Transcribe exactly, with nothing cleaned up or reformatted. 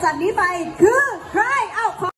จากนี้ไปคือใครเอ้าขอ